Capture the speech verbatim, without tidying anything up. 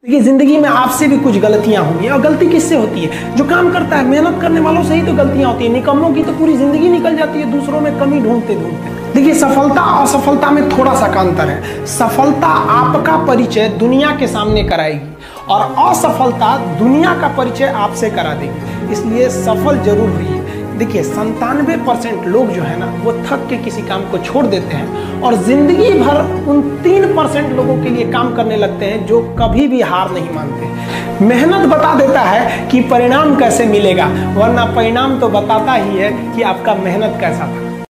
देखिए, जिंदगी में आपसे भी कुछ गलतियां होंगी, और गलती किससे होती है? जो काम करता है, मेहनत करने वालों से ही तो गलतियां होती है। निकम्मों की तो पूरी जिंदगी निकल जाती है दूसरों में कमी ढूंढते ढूंढते। देखिए, सफलता और असफलता में थोड़ा सा अंतर है। सफलता आपका परिचय दुनिया के सामने कराएगी और असफलता दुनिया का परिचय आपसे करा देगी। इसलिए सफल जरूर हुई। देखिए, संतानवे परसेंट लोग जो है ना, वो थक के किसी काम को छोड़ देते हैं और जिंदगी भर उन तीन परसेंट लोगों के लिए काम करने लगते हैं जो कभी भी हार नहीं मानते। मेहनत बता देता है कि परिणाम कैसे मिलेगा, वरना परिणाम तो बताता ही है कि आपका मेहनत कैसा था।